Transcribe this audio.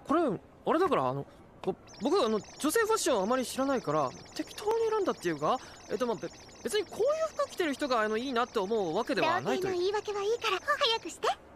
これあれだから、僕女性ファッションあまり知らないから適当に選んだっていうか、まあ、別にこういう服着てる人がいいなって思うわけではないという。 童貞の言い訳はいいから早くして。